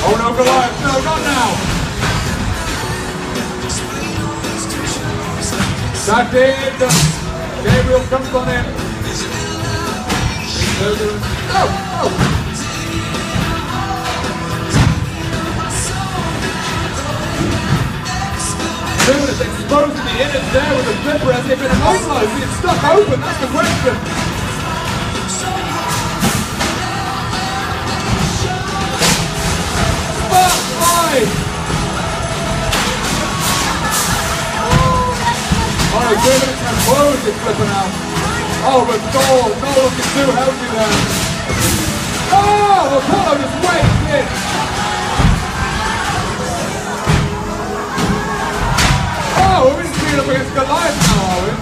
Oh no, Goliath, no, not now! Tucked in! Gabriel comes on in. Oh! Luminous exposing the innards there with the flipper as they've been immobilized. Being stuck open, that's the question. Oh, Luminous can close his flipper now. Oh, but Noel looking too healthy there. Oh, Apollo just waits in. Oh, we're going to see it up against Goliath now, are we?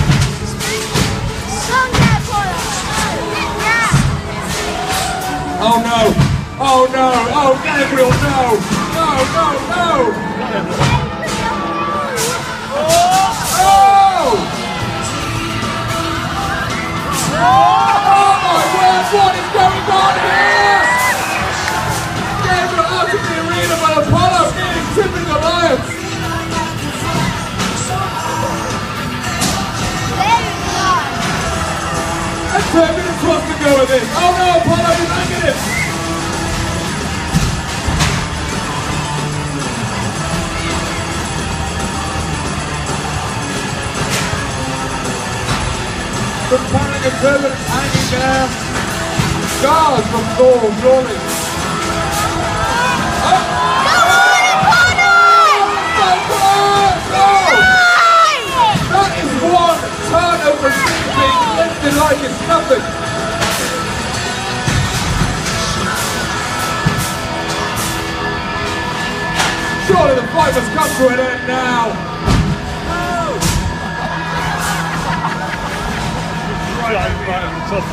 Oh no! Oh no! Oh, Gabriel, no! No, no, no! Oh! Oh my word, what is going on here? Gabriel out of the arena, but Apollo is tripping Goliath. And 10 minutes wants to go with this. Oh no, Apollo is negative. The panic and turbulence hanging there. Scars from Thor, surely. That is one turnover being lifted like it's nothing. Surely the fight must come to an end now. Right on the top.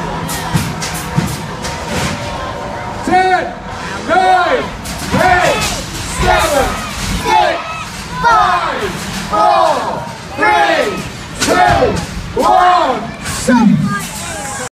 10, 9, 8, 7, 6, 5, 4, 3, 2, 1.